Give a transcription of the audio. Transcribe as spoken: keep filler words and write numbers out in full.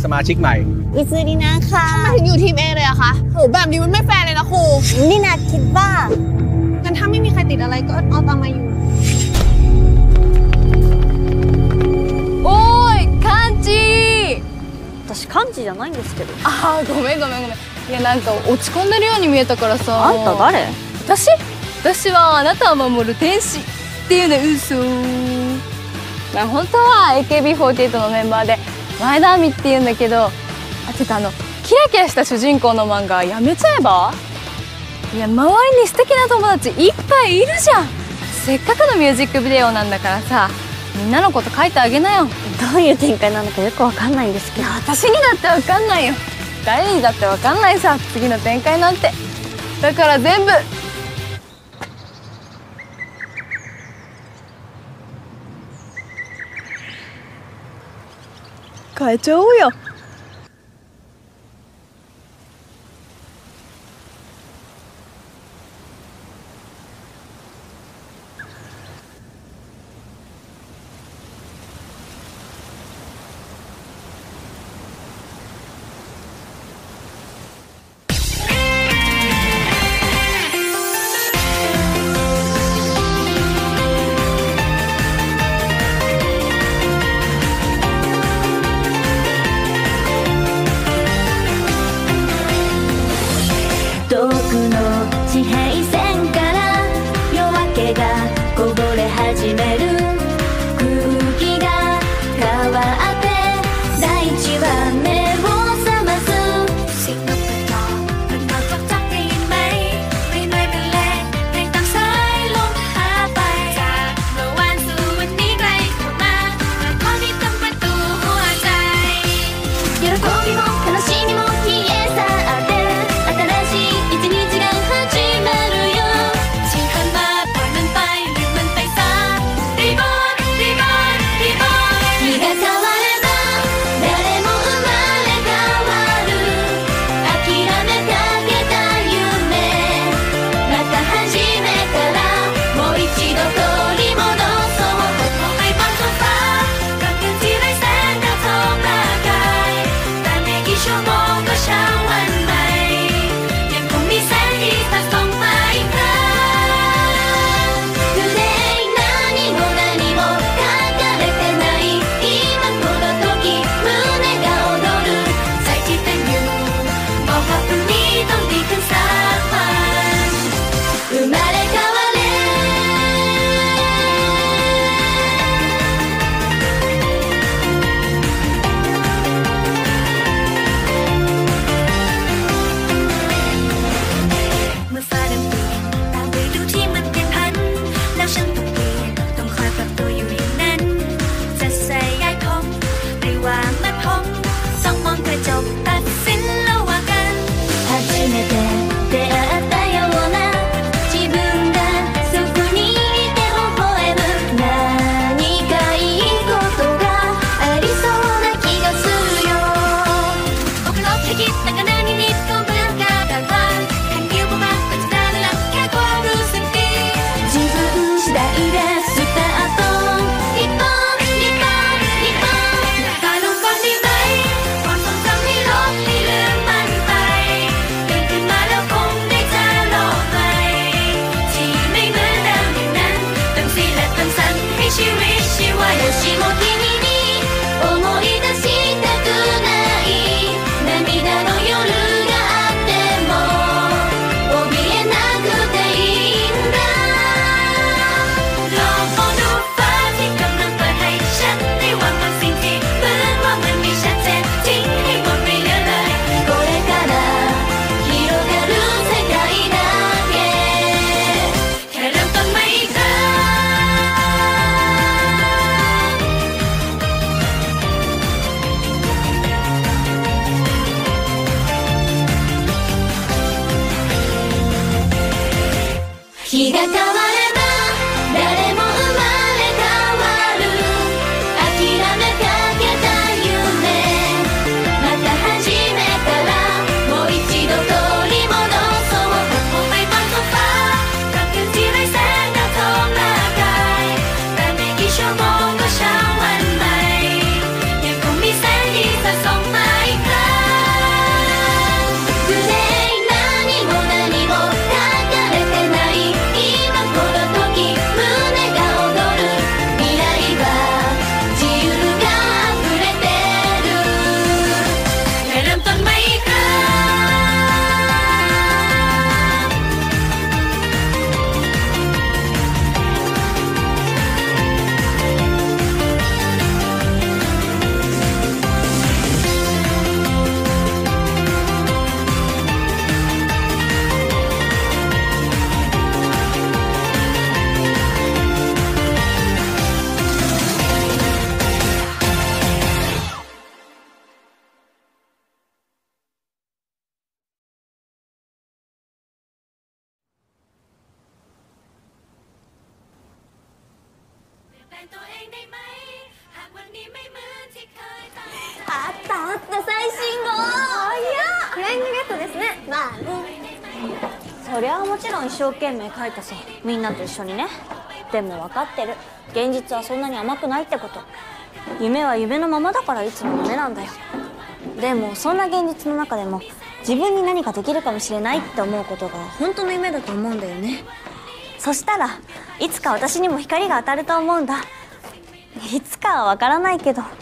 มาชิกใหม่อิซูรินะค่ะทำไมถึงอยู่ทีมเอเลยอะคะโหแบบนี้มันไม่แฟร์เลยนะครูนี่นาคิดว่างั้นถ้าไม่มีใครติดอะไรก็เอาตามมาอยู่โอ้ย漢字私漢字じゃないんですけどあーごめんごめんごめんいやなんか落ち込んでるように見えたからさあんた誰私私はあなたを守る天使っていうね嘘まあ本当は エーケービーフォーティーエイト のメンバーで前田亜美っていうんだけどあてかあのキラキラした主人公の漫画やめちゃえばいや周りに素敵な友達いっぱいいるじゃんせっかくのミュージックビデオなんだからさみんなのこと書いてあげなよどういう展開なのかよくわかんないんですけど私にだってわかんないよ誰にだってわかんないさ次の展開なんてだから全部変えちゃおうよあったあった最新号。あいやフライングゲットですね。まあね。そりゃあもちろん一生懸命書いたさ、みんなと一緒にね。でも分かってる、現実はそんなに甘くないってこと。夢は夢のままだからいつも夢なんだよ。でもそんな現実の中でも自分に何かできるかもしれないって思うことが本当の夢だと思うんだよね。そしたらいつか私にも光が当たると思うんだ。いつかは分からないけど。